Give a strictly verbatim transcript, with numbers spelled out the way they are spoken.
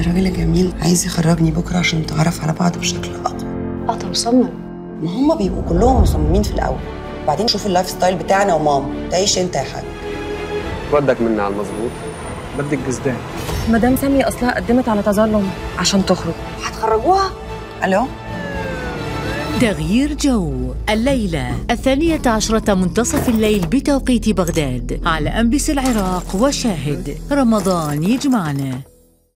الراجل الجميل عايز يخرجني بكره عشان نتعرف على بعض بشكل اقوى. اه طب مصمم. ما هم بيبقوا كلهم مصممين في الاول، بعدين شوف اللايف ستايل بتاعنا وماما تعيش انت يا حاج. ودك منا على المظبوط. بدك جزدان. مدام سامية اصلها قدمت على تظلم عشان تخرج. هتخرجوها؟ الو؟ تغيير جو الليلة الثانية عشرة منتصف الليل بتوقيت بغداد على أنبس العراق وشاهد. رمضان يجمعنا.